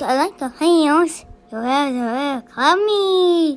like the hands. Come me.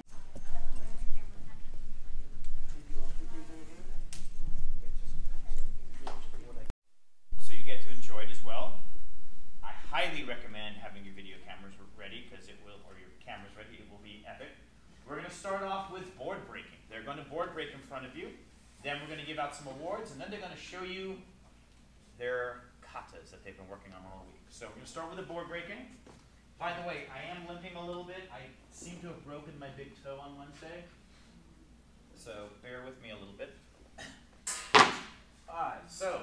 So you get to enjoy it as well. I highly recommend having your video cameras ready because it will, or your cameras ready, it will be epic. We're going to start off with board breaking. They're going to board break in front of you. Then we're going to give out some awards, and then they're going to show you their katas that they've been working on all week. So we're going to start with the board breaking. By the way, I am limping a little bit. I seem to have broken my big toe on Wednesday. So bear with me a little bit. Alright, so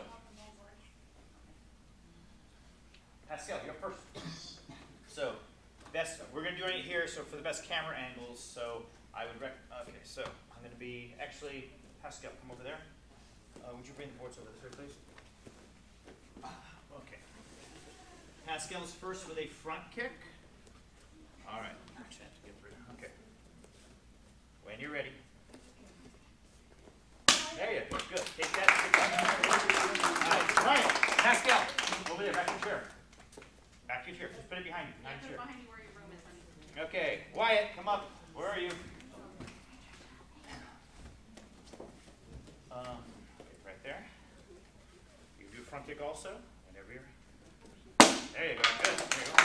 Pascal, you're first. So we're going to do it here, so for the best camera angles, so I would okay, so I'm going to be, actually, Pascal, come over there. Would you bring the boards over this way, please? Okay. Pascal's first with a front kick. All right. Okay. When you're ready. There you go. Good. Take that. All right. Ryan, Pascal, over there, back to your chair. Back to your chair. Just put it behind you. Behind your chair. Behind you where your room is, honey. Okay. Wyatt, come up. Where are you? Right there. You can do a front kick also. Whenever you're. There you go. Good. There you go.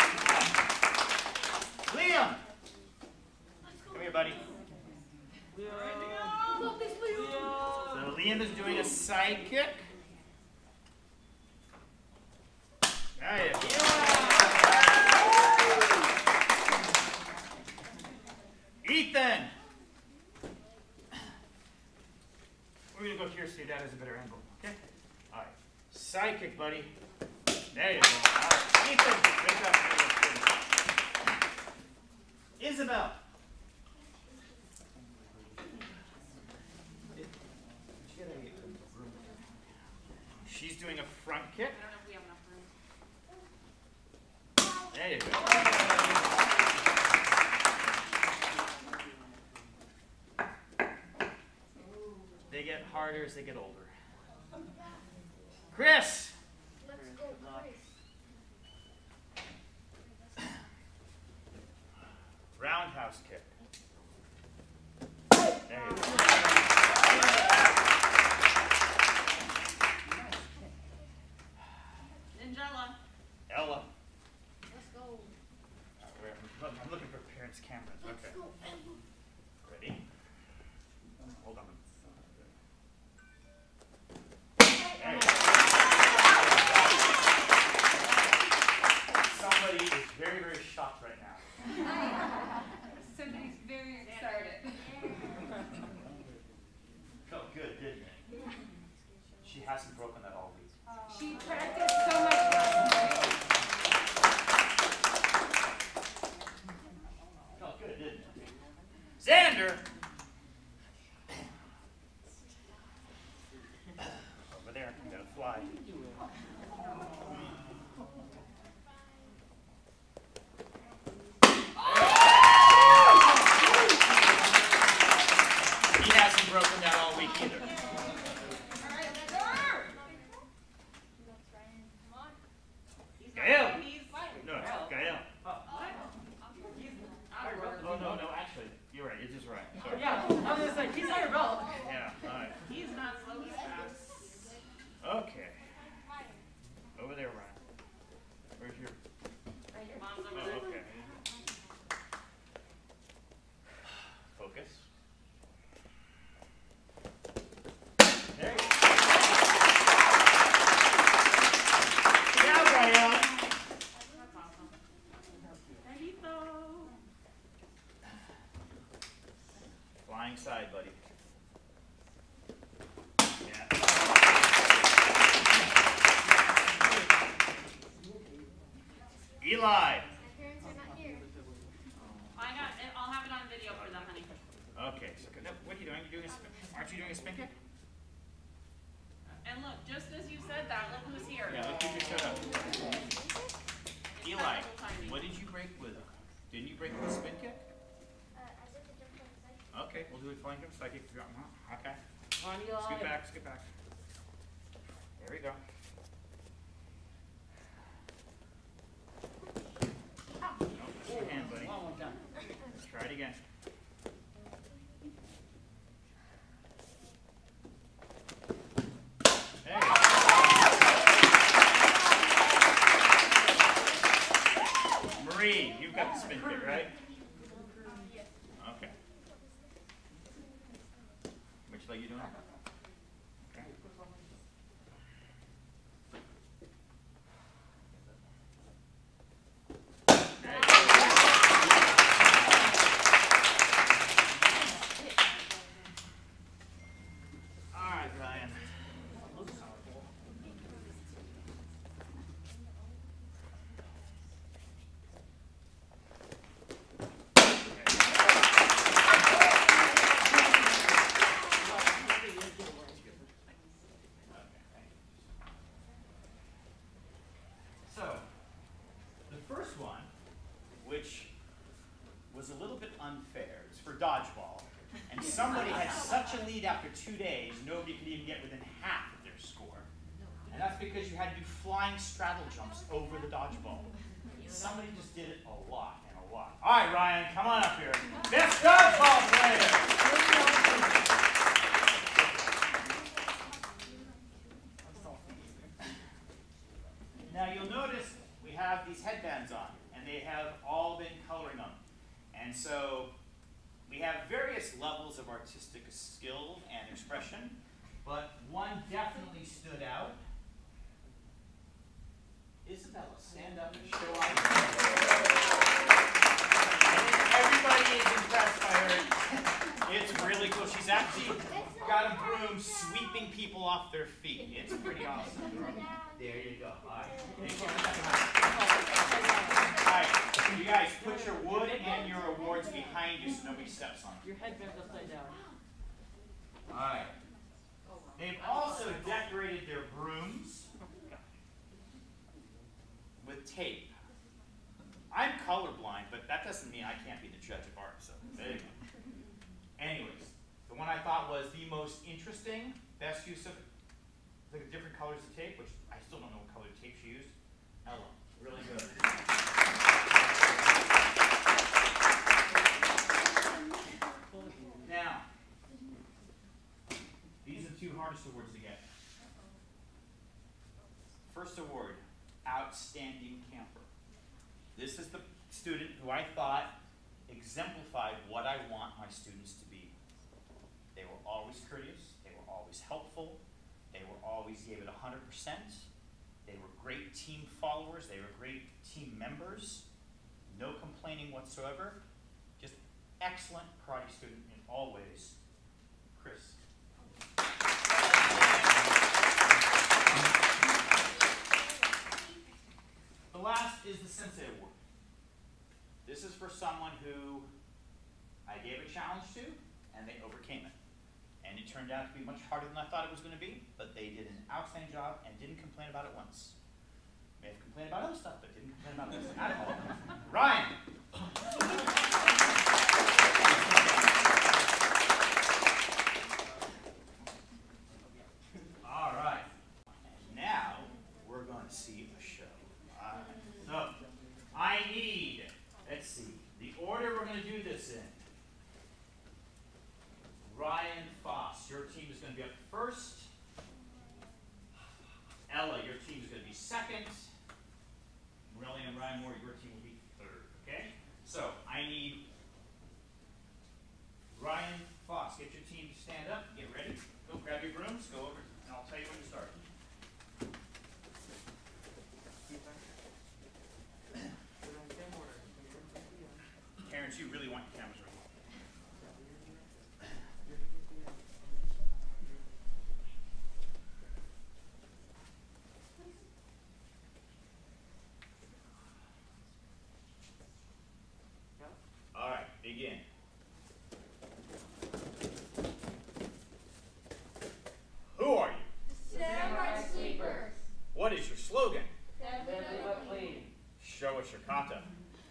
Liam! Come here, buddy. So Liam is doing a side kick. There you go. Ethan! We're going to go here so your dad has a better angle. Okay? All right. Side kick, buddy. There you go. All right. Ethan, pick up. Isabel. She's doing a front kick. I don't know if we have enough room. There you go. They get harder as they get older. Chris! Let's go, Chris. Roundhouse kick. There you go. Ninjala. Ella. Let's go. I'm looking for parents' cameras. Okay. Ready? Hold on. There you go. Somebody is very, very shocked right now. Somebody's very excited. Felt good, didn't it? She hasn't broken that all week. She practiced so much last night. Felt good, didn't it? Xander! Over there, you gotta fly. He hasn't broken that all week either. Gael! No, Gael. Oh, no, actually, you're right. It's just right. Sorry. Yeah, I was just like, he's on your belt. Yeah, all right. He's not slow as fast. Okay. Over there, Ryan. Where's your... Mom's over Oh, there. okay. Focus. There you go. Yeah, Gael. That's awesome. Benito. Flying side, buddy. Yeah. Eli. My parents are not here. I'll have it on video for them, honey. Okay, so what are you doing? Aren't you doing a spin kick? And look, just as you said that, look who's here. Yeah, look who just showed up. Eli, what did you break with? Didn't you break with a spin kick? I did the jump on the side. Okay, we'll do a flying jump side kick. Okay. On Eli. Scoot back, scoot back. There we go. again. There you go. Marie, you've got the spin kick, right? Yes. Okay. Which leg you doing? Okay. All right, Ryan. So, the first one, which was a little bit unfair, is for dodgeball. And somebody had such a lead after 2 days, nobody could even get within half of their score. And that's because you had to do flying straddle jumps over the dodgeball. Somebody just did it a lot and a lot. All right, Ryan, come on up here. Best dodgeball player! Now you'll notice we have these headbands on, and they have all been coloring them. And so we have various levels of artistic skill and expression, but one definitely stood out. Isabella, stand up and show off. I think everybody is impressed by her. It's really cool. She's actually got a broom sweeping people off their feet. It's pretty awesome. There you go. All right. All right. You guys, put your wood and your awards behind you so nobody steps on them. Your headband's upside down. All right. They've also decorated their brooms with tape. I'm colorblind, but that doesn't mean I can't be the judge of art, so there you go. Anyways, the one I thought was the most interesting, best use of the different colors of tape, which I still don't know what color tape she used. Ella, really good. Now, these are the two hardest awards to get. First award, Outstanding Camper. This is the student who I thought exemplified what I want my students to be. They were always courteous, they were always helpful, they were always gave it 100%, they were great team followers, they were great team members, no complaining whatsoever, just excellent karate student in all ways. Chris. The last is the Sensei Award. This is for someone who I gave a challenge to, and they overcame it. And it turned out to be much harder than I thought it was going to be, but they did an outstanding job and didn't complain about it once. May have complained about other stuff, but didn't complain about this at all. Ryan! All right. Now, we're going to see a show. All right. So, I need, let's see, the order we're going to do this in. Ryan Foss, your team is going to be up first. Ella, your team is going to be second. Morelli and Ryan Moore, your team will be third. Okay? So, I need Ryan Foss. Get your team to stand up. Get ready. Go grab your brooms. Go over, and I'll tell you when to start. Terrence, you really want your cameras ready. All right, begin. Who are you? Samurai Sleepers. What is your slogan? Deadly but clean. Show us your kata.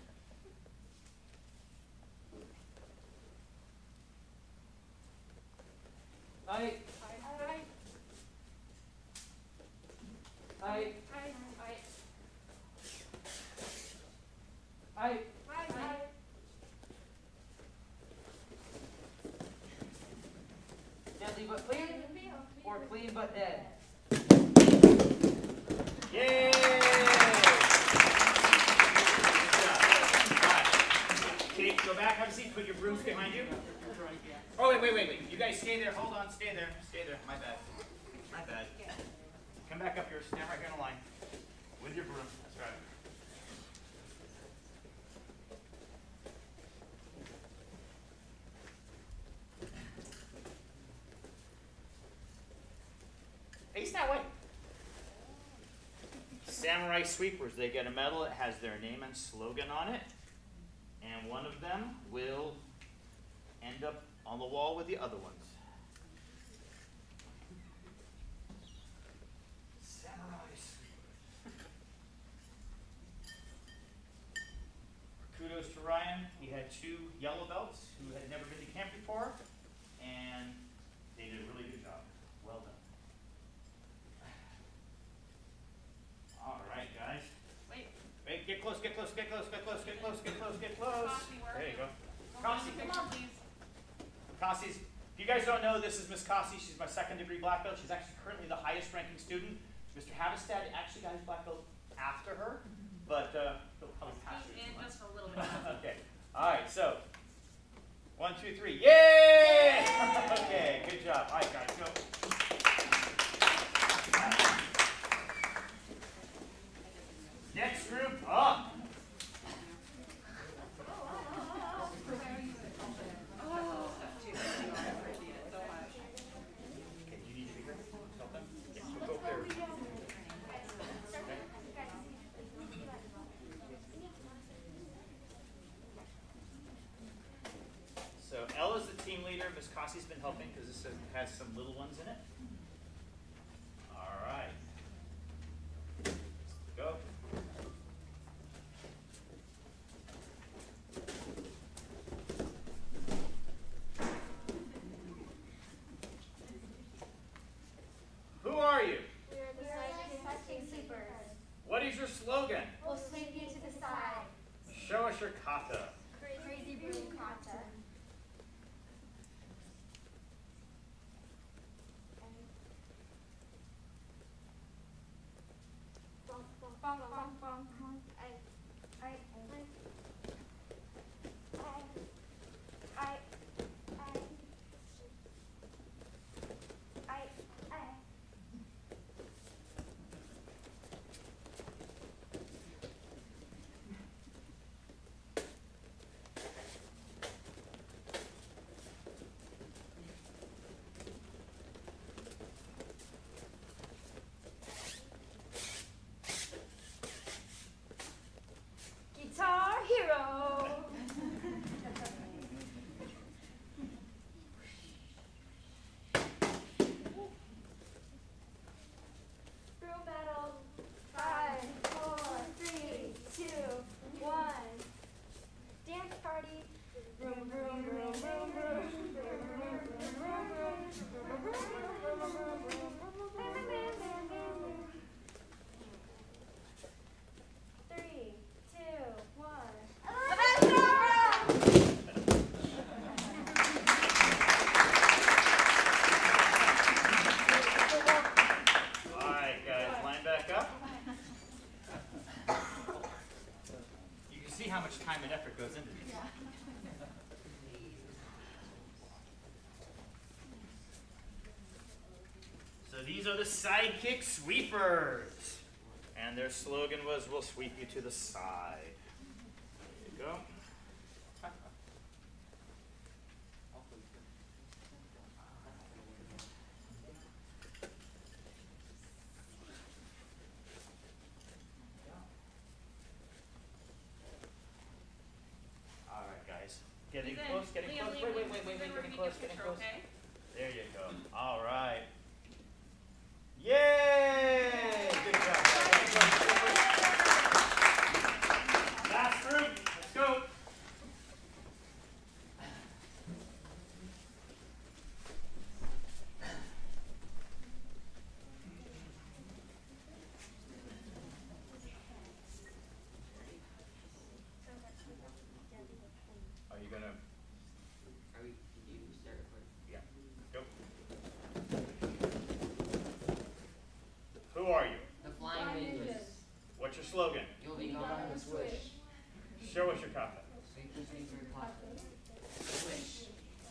I. Messy but clean, or clean but dead. Yay! Good job. All right. Okay, go back, have a seat, put your brooms behind you. Oh, wait. You guys stay there, hold on, stay there. My bad. Come back up here, stand right here in a line. With your broom, that's right. Face that way. Samurai Sweepers, they get a medal. It has their name and slogan on it. And one of them will end up on the wall with the other ones. Samurai Sweepers. Kudos to Ryan. He had 2 yellow belts who had never been to camp before. And they did a really good job. Well done. All right, guys. Wait. Get close. Coffee, where are There you go. Oh, Cassie, come on, please. Cassie's, if you guys don't know, this is Miss Cassie. She's my 2nd degree black belt. She's actually currently the highest ranking student. Mr. Havestad actually got his black belt after her, but he'll probably pass her. In just a little bit. Okay. All right, so 1, 2, 3. Yay! Okay, good job. All right, guys, go. Next group up. Okay, do you need a bigger? Help them? Yeah, we'll go up there. So Ella's the team leader. Miss Cassie's been helping because this has some little ones in it. All right. Go. Who are you? We are the Psychic Sleepers. What is your slogan? We'll sweep you to the side. Show us your kata. Crazy Broom Kata. Bong, bong, bong, bong, bong. Guitar Hero. Broom battle. 5, 4, 3, 2, 1. Dance party. Broom, broom, broom, broom, broom. Broom, broom, broom, broom, broom. Three, two, one. All right, guys, line back up. You can see how much time and effort goes into these. So these are the Sidekick Sweepers. And their slogan was, "We'll sweep you to the side." There you go. All right, guys. Getting Liam, close, getting Liam, close. Liam, Wait, Liam, getting we're gonna close, get a getting picture, close. okay? There you go. All right. Yay! Good job. Last group. Let's go. Are you gonna? Are we, did you start recording? Yeah. Go. swish. Show us your confidence. Make this make very confident. Swish.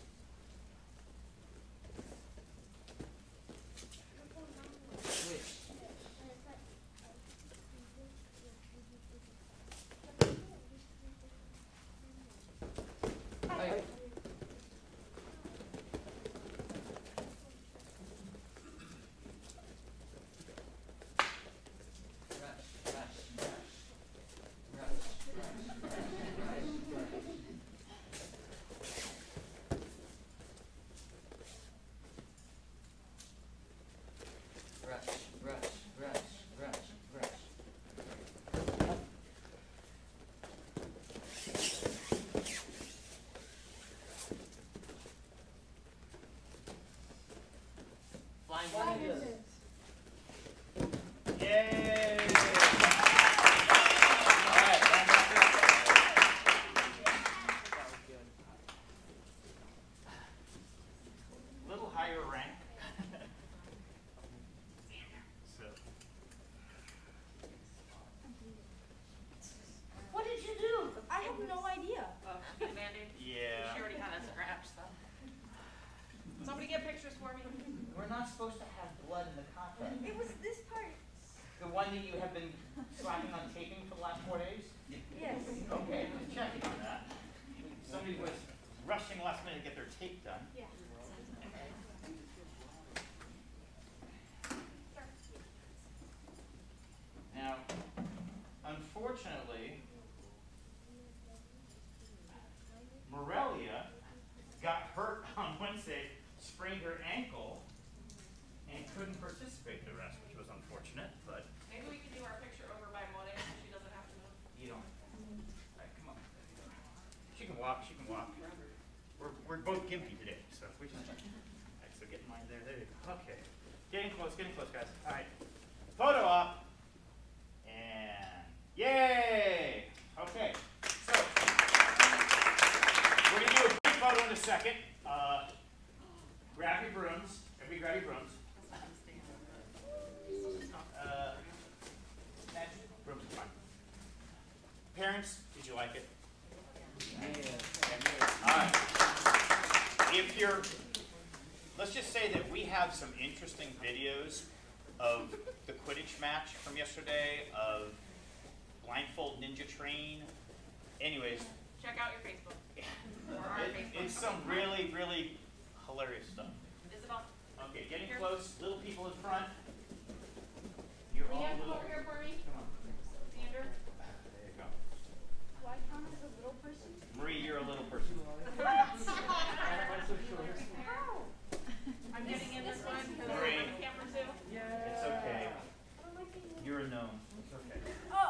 Swish. Hey. Flying ninjas. Yay! All right, little higher rank. So. What did you do? I have no idea. Band-Aid? Yeah. She already had a scratch, so. Somebody get pictures for me. We're not supposed to have blood in the content. It was this part. The one that you have been slacking on taping for the last 4 days? Yes. Okay, just checking on that. Somebody was rushing last minute to get their tape done. Yeah. Now, unfortunately, Morelia got hurt on Wednesday, sprained her ankle, and couldn't participate the rest, which was unfortunate, but Maybe we could do our picture over by Monet so she doesn't have to move. you don't. All right, come on. She can walk, she can walk. We're both gimpy today, so we just, all right, so get mine there, there you go. Okay, getting close, guys. All right, photo op, and yay! Okay, so we're gonna do a group photo in a second. Grab your brooms, everybody grab your brooms. Brooms are fine. Parents, did you like it? All right. If you're, let's just say that we have some interesting videos of the Quidditch match from yesterday, of Blindfold Ninja Train. Anyways, Check out your Facebook. Or our Facebook. it's some really, really hilarious stuff. Isabel, Okay, getting Here. close, little people in front. You're all Leanne, come little. over here for me. Come on. Xander. There you go. Do I count as a little person? Marie, you're a little person. How? I'm getting in this one because Marie. I'm on camera too. It's okay. I don't like being little. You're a gnome. It's okay. Oh!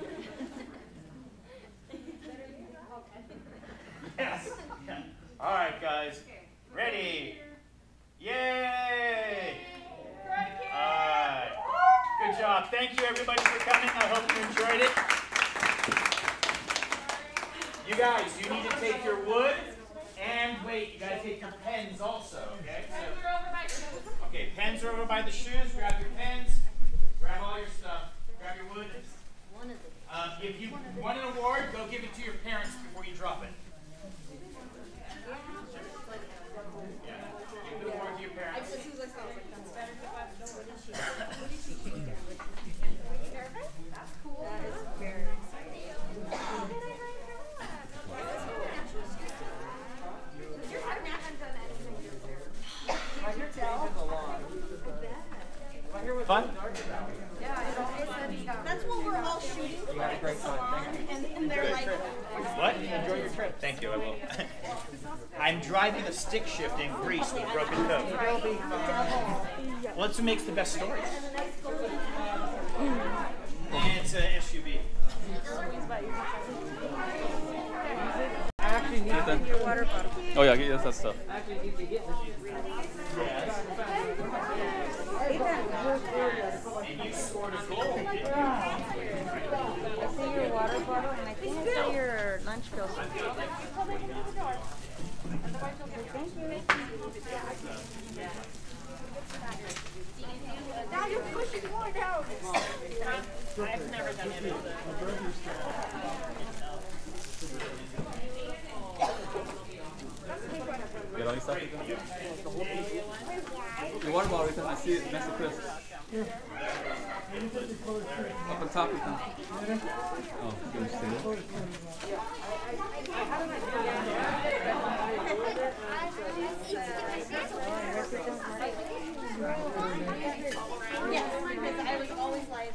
Yes. Yeah. All right, guys. Ready? Yay! All right. Good job. Thank you, everybody, for coming. I hope you enjoyed it. You guys, you need to take your wood and wait. You gotta take your pens also. Okay. Pens are over by shoes. Okay. Pens are over by the shoes. Grab your pens. Grab all your stuff. Grab your wood. If you won an award, go give it to your parents before you drop it. Yeah. Give the award to your parents. As soon as I saw it, I was like, that's better. That's cool. That is very exciting. Your haven't done anything to your hair. My hair changes a lot. My hair was Fun? dark about it. That's what we're all shooting You had a great time. Thank you. and they're like, What? Enjoy your trip. Thank you, I will. I'm driving a stick shift in Greece with a broken toe. Well, that's what makes the best stories. And it's an SUV. I actually need to get your water bottle. Oh yeah, yes, that stuff. I actually need to get this. And you scored a goal, didn't you? I see your water bottle and I think I see your lunch bill. thank you. Now you're pushing more down. I've never done any of this. Get all your stuff with them? Your water bottle, Ethan. I see it next to Chris. Up on top, Ethan. Oh, you understand it? Yes, because I was always like,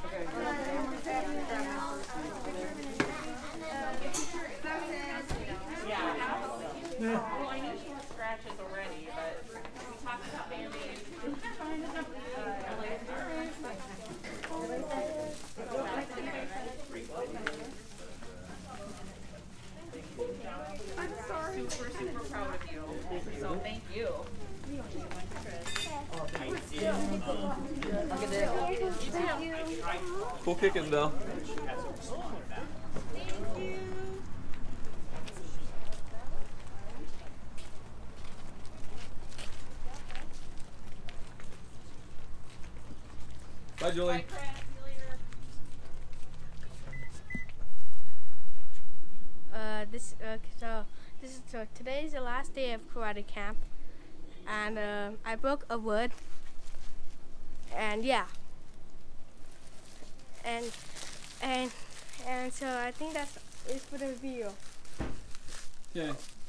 Well, I knew she had scratches already, but we talked about Band-Aids. Super, super proud of you. So thank you. Cool kicking, Belle. Bye, Julie. Bye, Chris. See you later. So today is the last day of karate camp, and I broke a wood, and yeah, and so I think that's it for the video. Yeah.